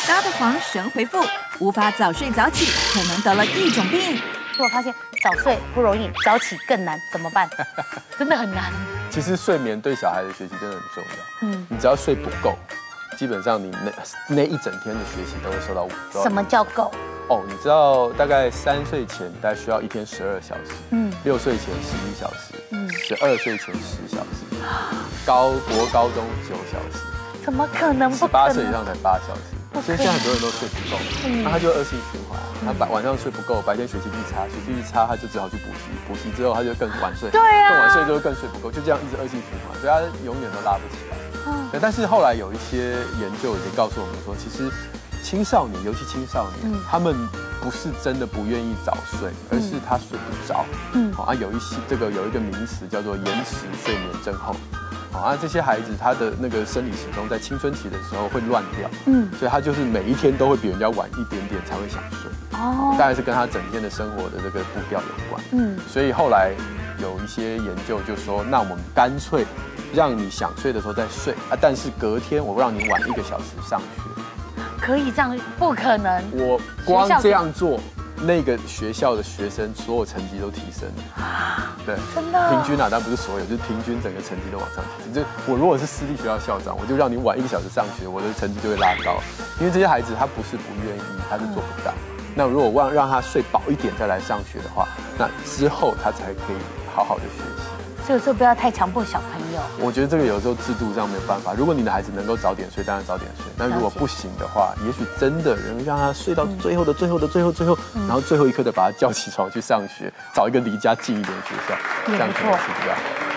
大的黄神回复：无法早睡早起，可能得了一种病。 如果发现早睡不容易，早起更难，怎么办？真的很难。 其实睡眠对小孩的学习真的很重要。你只要睡不够，基本上你那一整天的学习都会受到阻碍。 什么叫够？ 哦，你知道大概3岁前大概需要一天12小时，6岁前11小时，12岁前10小时，国高中9小时， 怎么可能不可能？ 18岁以上才8小时。所以现在很多人都睡不够，那他就恶性循环。他晚上睡不够，白天学习力差，学习力差他就只好去补习，补习之后他就更晚睡， 对啊， 更晚睡之后更睡不够，就这样一直恶性循环，所以他永远都拉不起来。对，但是后来有一些研究已经告诉我们说，其实青少年，尤其青少年，他们不是真的不愿意早睡，而是他睡不着。有一个名词叫做延迟睡眠症候。这些孩子他的那个生理时钟在青春期的时候会乱掉，所以他就是每一天都会比人家晚一点点才会想睡。当然是跟他整天的生活的这个步调有关。所以后来有一些研究就说，那我们干脆让你想睡的时候再睡但是隔天我让你晚1个小时上学。 可以这样？不可能。 我光这样做，那个学校的学生所有成绩都提升了。对， 真的。 平均但不是所有，就是平均整个成绩都往上提升。就我如果是私立学校校长，我就让你晚1个小时上学，我的成绩就会拉高。因为这些孩子他不是不愿意，他是做不到。那如果让他睡饱一点再来上学的话，那之后他才可以好好的学习。 所以说不要太强迫小朋友。 我觉得这个有时候制度上没有办法。如果你的孩子能够早点睡，当然早点睡。那如果不行的话，也许真的能让他睡到最后，然后最后一刻的把他叫起床去上学，找一个离家近一点的学校，这样可能是比较好。